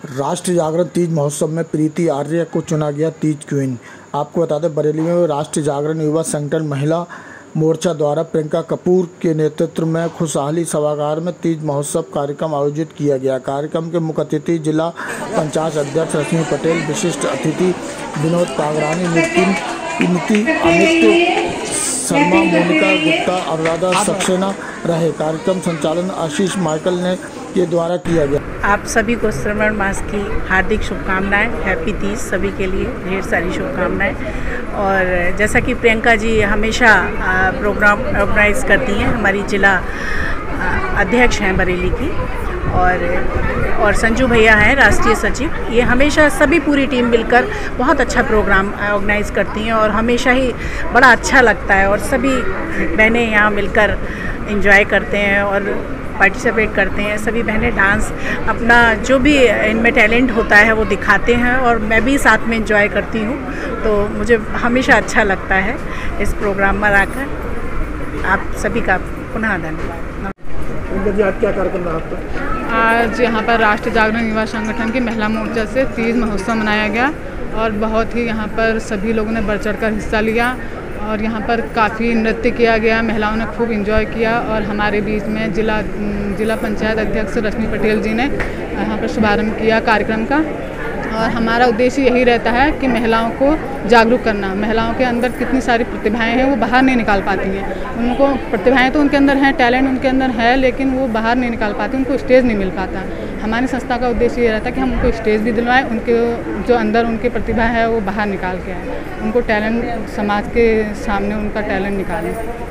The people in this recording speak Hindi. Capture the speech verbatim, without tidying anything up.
राष्ट्रीय जागरण तीज महोत्सव में प्रीति आर्य को चुना गया तीज क्वीन। आपको बता दें, बरेली में राष्ट्रीय जागरण युवा संगठन महिला मोर्चा द्वारा प्रियंका कपूर के नेतृत्व में खुशहाली सभागार में तीज महोत्सव कार्यक्रम आयोजित किया गया। कार्यक्रम के मुख्य अतिथि जिला पंचायत अध्यक्ष रश्मि पटेल, विशिष्ट अतिथि विनोद पागरानी, नितिन नीति अमित शर्मा, मोनिका गुप्ता, अनुराधा सक्सेना रहे। कार्यक्रम संचालन आशीष माइकल ने के द्वारा किया गया। आप सभी को श्रावण मास की हार्दिक शुभकामनाएं। हैप्पी तीज सभी के लिए, ढेर सारी शुभकामनाएं। और जैसा कि प्रियंका जी हमेशा प्रोग्राम ऑर्गेनाइज करती हैं, हमारी जिला अध्यक्ष हैं बरेली की, और और संजू भैया हैं राष्ट्रीय सचिव। ये हमेशा सभी पूरी टीम मिलकर बहुत अच्छा प्रोग्राम ऑर्गेनाइज करती हैं और हमेशा ही बड़ा अच्छा लगता है। और सभी बहनें यहाँ मिलकर एंजॉय करते हैं और पार्टिसिपेट करते हैं। सभी बहनें डांस अपना जो भी इनमें टैलेंट होता है वो दिखाते हैं और मैं भी साथ में एंजॉय करती हूँ। तो मुझे हमेशा अच्छा लगता है इस प्रोग्राम में आकर। आप सभी का पुनः धन्यवाद। आज क्या कार्यक्रम रहा आपका? आज यहाँ पर राष्ट्रीय जागरण युवा संगठन की महिला मोर्चा से तीज महोत्सव मनाया गया और बहुत ही यहाँ पर सभी लोगों ने बढ़ चढ़कर हिस्सा लिया और यहाँ पर काफ़ी नृत्य किया गया। महिलाओं ने खूब एंजॉय किया और हमारे बीच में जिला जिला पंचायत अध्यक्ष रश्मि पटेल जी ने यहाँ पर शुभारंभ किया कार्यक्रम का। और हमारा उद्देश्य यही रहता है कि महिलाओं को जागरूक करना। महिलाओं के अंदर कितनी सारी प्रतिभाएं हैं वो बाहर नहीं निकाल पाती हैं। उनको प्रतिभाएं तो उनके अंदर हैं, टैलेंट उनके अंदर है, लेकिन वो बाहर नहीं निकाल पाती, उनको स्टेज नहीं मिल पाता। हमारी संस्था का उद्देश्य ये रहता है कि हम उनको स्टेज भी दिलवाएं, उनके जो अंदर उनकी प्रतिभा है वो बाहर निकाल के आए, उनको टैलेंट समाज के सामने उनका टैलेंट निकालें।